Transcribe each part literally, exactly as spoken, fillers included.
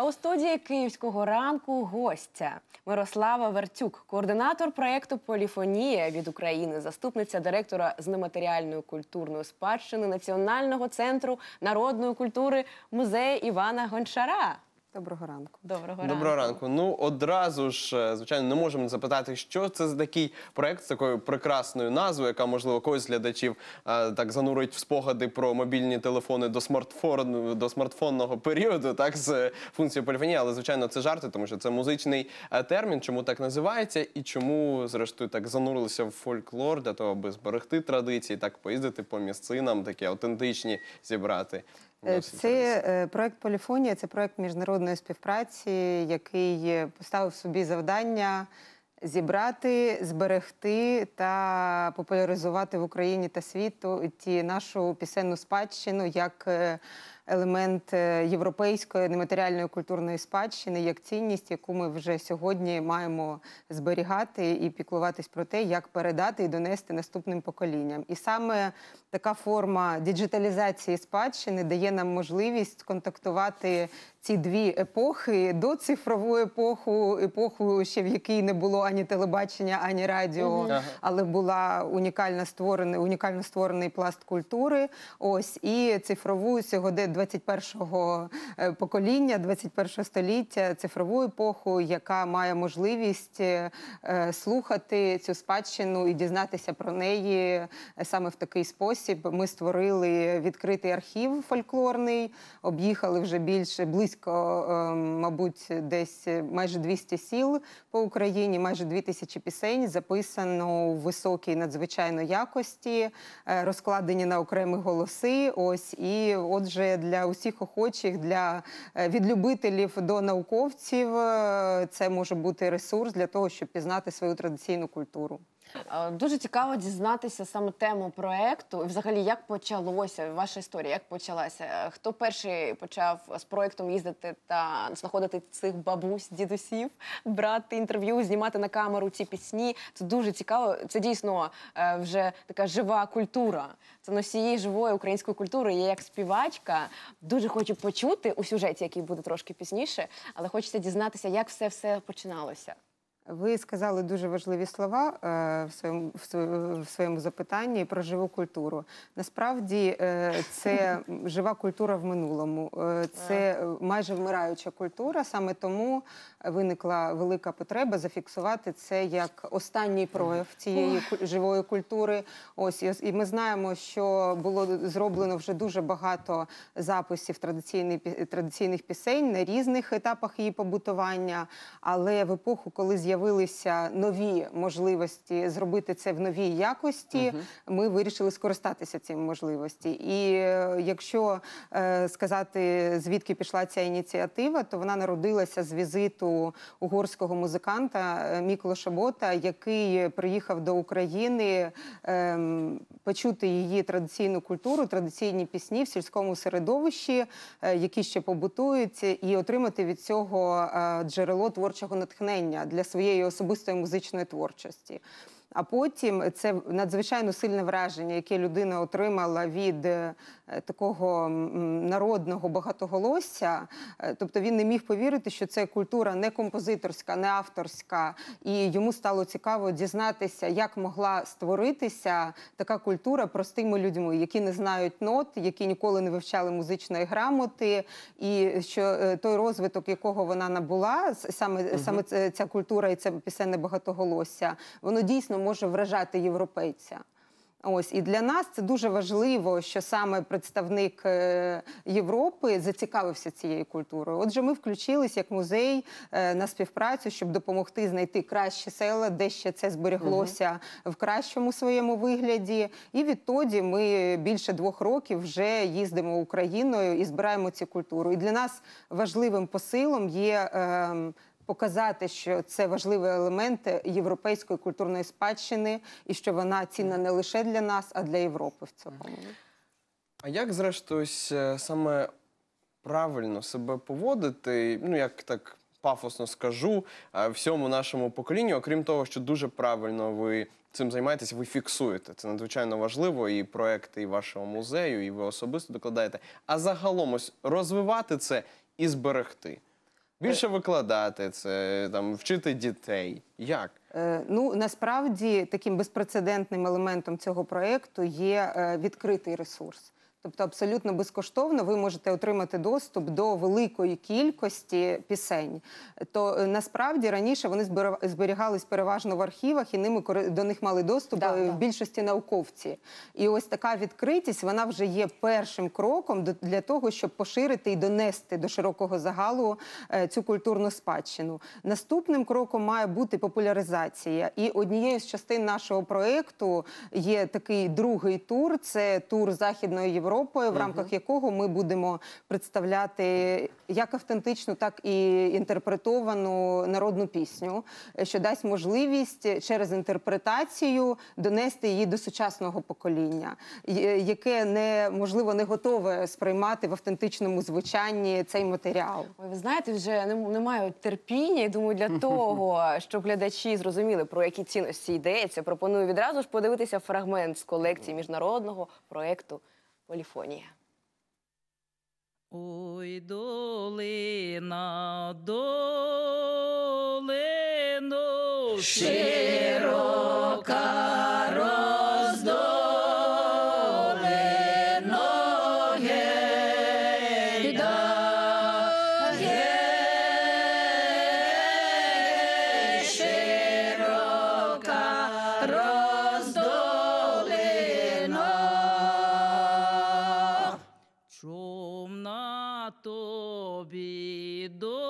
у студії Київського ранку гостя Мирослава Вертюк, координатор проєкту «Поліфонія» від України, заступниця директора з нематеріальної культурної спадщини Національного центру народної культури музею Івана Гончара. Доброго ранку. Доброго ранку. Доброго ранку. Ну, одразу ж, звичайно, не можемо не запитати, що це за такий проект з такою прекрасною назвою, яка, можливо, когось з глядачів а, так занурить в спогади про мобільні телефони до, смартфон, до смартфонного періоду, так, з функцією поліфонії, але, звичайно, це жарти, тому що це музичний а, термін, чому так називається і чому, зрештою, так занурилися в фольклор для того, аби зберегти традиції, так поїздити по місцинам, такі автентичні зібрати. Це проект «Поліфонія», це проект міжнародної співпраці, який поставив собі завдання зібрати, зберегти та популяризувати в Україні та світу ті нашу пісенну спадщину як елемент європейської нематеріальної культурної спадщини, як цінність, яку ми вже сьогодні маємо зберігати і піклуватись про те, як передати і донести наступним поколінням. І саме така форма діджиталізації спадщини дає нам можливість контактувати ці дві епохи, доцифрову епоху, епоху, ще в якій не було ані телебачення, ані радіо, ага. але була унікально створений, унікально створений пласт культури, ось, і цифрову сьогодні двадцять першого покоління, двадцять першого століття, цифрову епоху, яка має можливість е, слухати цю спадщину і дізнатися про неї саме в такий спосіб. Ми створили відкритий архів фольклорний, об'їхали вже більше, близько, е, мабуть, десь майже двісті сіл по Україні, майже дві тисячі пісень записано у високій надзвичайно якості, е, розкладені на окремі голоси, ось, і отже, для усіх охочих, для від любителів до науковців, це може бути ресурс для того, щоб пізнати свою традиційну культуру. Дуже цікаво дізнатися саме тему проєкту. І взагалі, як почалося, ваша історія, як почалася? Хто перший почав з проєктом їздити та знаходити цих бабусь, дідусів, брати інтерв'ю, знімати на камеру ці пісні? Це дуже цікаво. Це дійсно вже така жива культура. Це носії живої української культури. Я як співачка дуже хочу почути у сюжеті, який буде трошки пізніше, але хочеться дізнатися, як все-все починалося. Ви сказали дуже важливі слова е, в, своєму, в своєму запитанні про живу культуру. Насправді, е, це жива культура в минулому. Е, це майже вмираюча культура, саме тому виникла велика потреба зафіксувати це як останній прояв цієї живої культури. Ось, і ми знаємо, що було зроблено вже дуже багато записів традиційних пісень на різних етапах її побутування, але в епоху, коли з'явилися З'явилися нові можливості зробити це в новій якості, угу. ми вирішили скористатися цим можливості. І якщо е, сказати, звідки пішла ця ініціатива, то вона народилася з візиту угорського музиканта Міклоша Бота, який приїхав до України е, почути її традиційну культуру, традиційні пісні в сільському середовищі, е, які ще побутуються, і отримати від цього е, джерело творчого натхнення для своєї особистої музичної творчості. А потім це надзвичайно сильне враження, яке людина отримала від е, такого народного багатоголосся. Тобто він не міг повірити, що це культура не композиторська, не авторська. І йому стало цікаво дізнатися, як могла створитися така культура простими людьми, які не знають нот, які ніколи не вивчали музичної грамоти. І що той розвиток, якого вона набула, саме, угу. саме ця культура і це пісенне багатоголосся, воно дійсно може вражати європейця. Ось, і для нас це дуже важливо, що саме представник Європи зацікавився цією культурою. Отже, ми включились як музей на співпрацю, щоб допомогти знайти кращі села, де ще це збереглося угу. в кращому своєму вигляді. І відтоді ми більше двох років вже їздимо Україною і збираємо цю культуру. І для нас важливим посилом є е, показати, що це важливий елемент європейської культурної спадщини і що вона цінна не лише для нас, а для Європи в цілому. А як, зрештою, саме правильно себе поводити, ну, як так пафосно скажу, всьому нашому поколінню, окрім того, що дуже правильно ви цим займаєтесь, ви фіксуєте. Це надзвичайно важливо, і проекти і вашого музею, і ви особисто докладаєте. А загалом ось розвивати це і зберегти. Більше викладати це, там, вчити дітей. Як? Е, Ну, насправді, таким безпрецедентним елементом цього проєкту є е, відкритий ресурс. Тобто абсолютно безкоштовно ви можете отримати доступ до великої кількості пісень. То е, насправді раніше вони збера- зберігались переважно в архівах, і ними кори- до них мали доступ Да, е, да. в більшості науковці. І ось така відкритість, вона вже є першим кроком до- для того, щоб поширити і донести до широкого загалу е, цю культурну спадщину. Наступним кроком має бути популяризація. І однією з частин нашого проєкту є такий другий тур, це тур Західною Європою, в рамках якого ми будемо представляти як автентичну, так і інтерпретовану народну пісню, що дасть можливість через інтерпретацію донести її до сучасного покоління, є- яке не, можливо, не готове сприймати в автентичному звучанні цей матеріал. Ой, ви знаєте, вже не, не мають терпіння. І думаю, для того, щоб глядачі зрозуміли, про які цінності йдеться, пропоную відразу ж подивитися фрагмент з колекції міжнародного проєкту «Поліфонія». Ой, долина, долино, широка роздолино, гейда, гей, широка роздолино. Чом на тобі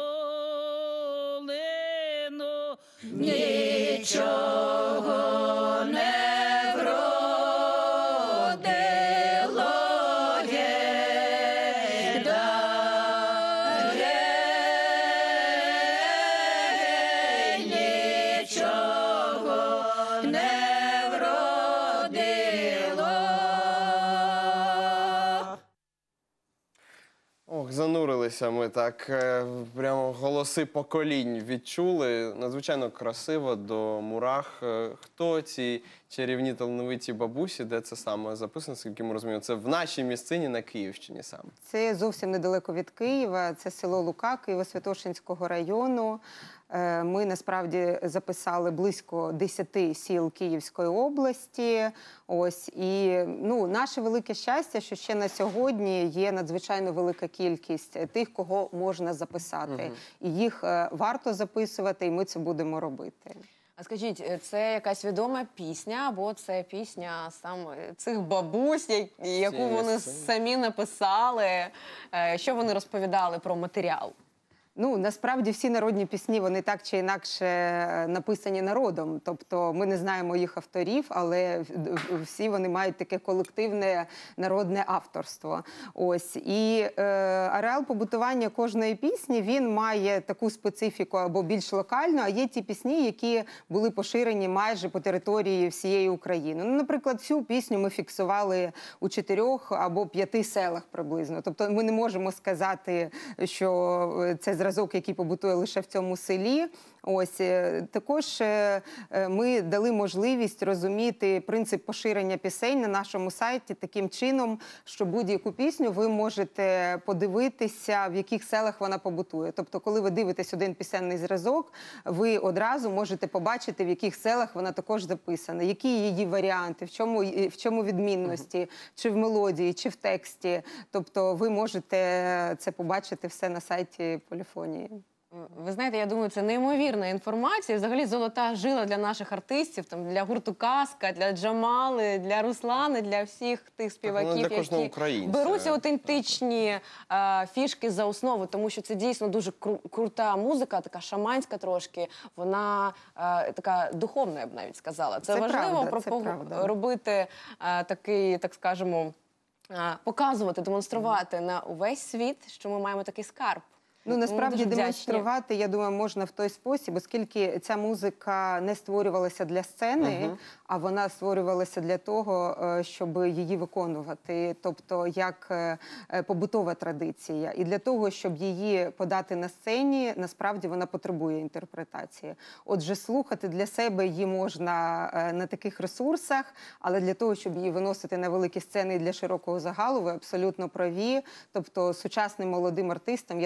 долино нічого не вродило, гейда, гей, нічого не вродило. Ох, занурилися ми так, е, прямо голоси поколінь відчули. Надзвичайно красиво, до мурах. Е, Хто ці чарівні талановиті бабусі, де це саме записано, скільки ми розуміємо? Це в нашій місцині на Київщині саме. Це зовсім недалеко від Києва, це село Лука Києво-Святошинського району. Е, Ми насправді записали близько десяти сіл Київської області. Ось і ну, наше велике щастя, що ще на сьогодні є надзвичайно велика кількість тих, кого можна записати. І їх е, варто записувати, і ми це будемо робити. А скажіть, е, це якась відома пісня, або це пісня саме цих бабусь, я- яку Цієї вони місцини. самі написали? Е, Що вони розповідали про матеріал? Ну, насправді всі народні пісні, вони так чи інакше е, написані народом. Тобто ми не знаємо їх авторів, але в- в- всі вони мають таке колективне народне авторство. Ось. І е, ареал побутування кожної пісні, він має таку специфіку або більш локальну, а є ті пісні, які були поширені майже по території всієї України. Ну, наприклад, цю пісню ми фіксували у чотирьох або п'яти селах приблизно. Тобто ми не можемо сказати, що це зразок, який побутує лише в цьому селі. Ось е, також е, е, ми дали можливість розуміти принцип поширення пісень на нашому сайті таким чином, що будь-яку пісню ви можете подивитися, в яких селах вона побутує. Тобто, коли ви дивитесь один пісенний зразок, ви одразу можете побачити, в яких селах вона також записана, які її варіанти, в чому, в чому відмінності, чи в мелодії, чи в тексті. Тобто ви можете це побачити все на сайті Поліфонії. Ви знаєте, я думаю, це неймовірна інформація. Взагалі золота жила для наших артистів, там, для гурту «Казка», для Джамали, для Руслани, для всіх тих співаків, воно для кожного які українця. беруться аутентичні е, фішки за основу, тому що це дійсно дуже кру- крута музика, така шаманська трошки, вона е, така духовна, я б навіть сказала. Це, Це важливо правда, це пропо- правда. робити е, такий, так скажемо, е, показувати, демонструвати на увесь світ, що ми маємо такий скарб. Ну, Тому насправді дуже вдячні. демонструвати, я думаю, можна в той спосіб, оскільки ця музика не створювалася для сцени, а вона створювалася для того, е, щоб її виконувати, тобто як е, е, побутова традиція. І для того, щоб її подати на сцені, насправді вона потребує інтерпретації. Отже, слухати для себе її можна е, на таких ресурсах, але для того, щоб її виносити на великі сцени і для широкого загалу, ви абсолютно праві. Тобто сучасним молодим артистам, я думаю, що це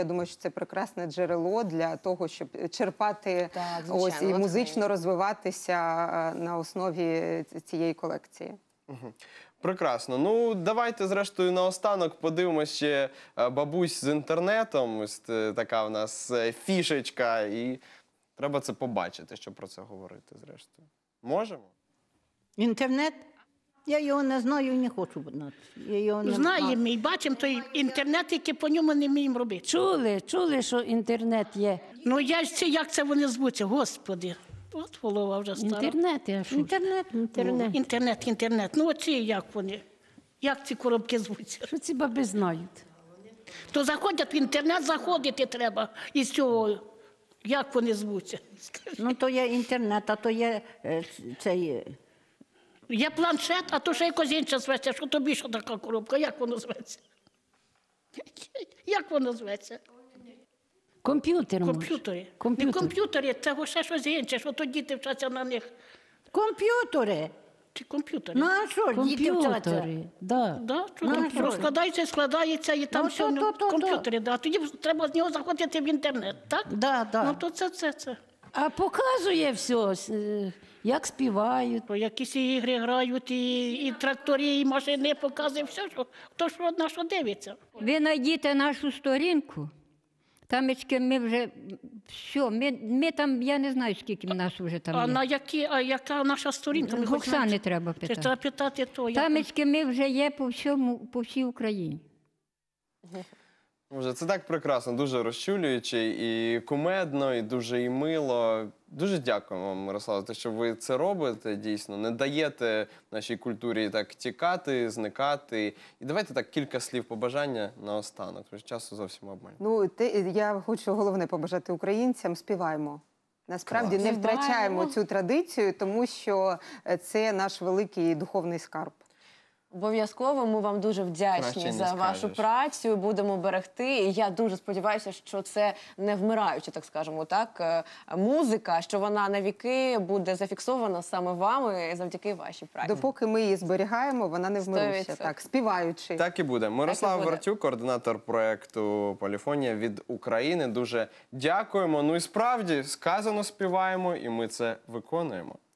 це прекрасне джерело для того, щоб черпати Так, звичайно, ось і натхнення. музично розвиватися е, на основі цієї колекції. Прекрасно. Ну, давайте, зрештою, наостанок подивимося ще е, бабусь з інтернетом. Ось е, така в нас е, фішечка. І треба це побачити, щоб про це говорити, зрештою. Можемо? Інтернет? Я його не знаю і не хочу знати. Я його не Знаємо і бачимо той інтернет, який по ньому не вміємо робити. Чули, чули, що інтернет є. Ну я ж це, як це вони звуться, господи. От голова вже стара. Інтернет, я що? Інтернет, інтернет. Інтернет, інтернет. Ну оці як вони? Як ці коробки звуться? Що ці баби знають? То заходять в інтернет, заходити треба із цього. Як вони звуться? Ну то є інтернет, а то є е, цей. е, Є планшет, а то ще якось інше зветься. Що тобі що така коробка? Як воно зветься? Як воно зветься? Комп'ютер може. Комп'ютери. Не Комп'ютер. комп'ютери, це ще щось інше, що то діти вчаться на них. Комп'ютери. Чи комп'ютери? Ну а що ж, діти вчаться? Комп'ютери, да. Да, що Ну, там що? розкладається, складається і там Ну, все то, ну, то, то, комп'ютери. Да. Тоді треба з нього заходити в інтернет, так? Да, да. Ну то це, це, це. А показує все, с- е, як співають. То якісь ігри грають, і, і трактори, і машини показує, все, що, то що на що дивиться. Ви знайдіть нашу сторінку. Тамечки ми вже все, ми, ми там, я не знаю, скільки нас вже там А є. на які, а яка наша сторінка? Ми В хоч знаємо, Оксани треба чи питати. треба питати то. як- Тамечки ми вже є по всьому, по всій Україні. Боже, це так прекрасно, дуже розчулююче і кумедно, і дуже і мило. Дуже дякую вам, Мирослава, за те, що ви це робите, дійсно. Не даєте нашій культурі так тікати, зникати. І давайте так кілька слів побажання наостанок, тому що часу зовсім обмаль. Ну, те, я хочу головне побажати українцям, співаємо. Насправді Клас. не втрачаємо Співаємо. цю традицію, тому що е, це наш великий духовний скарб. Обов'язково ми вам дуже Краще вдячні не за вашу скажеш. працю. Будемо берегти. І я дуже сподіваюся, що це не вмираюча, так скажемо, так е, музика, що вона навіки буде зафіксована саме вами завдяки вашій праці. Допоки ми її зберігаємо, вона не Сто вмируся. відсотків. Так, співаючи. Так і буде. Мирослав буде. Вартюк, координатор проєкту «Поліфонія» від України. Дуже дякуємо. Ну і справді, сказано співаємо, і ми це виконуємо.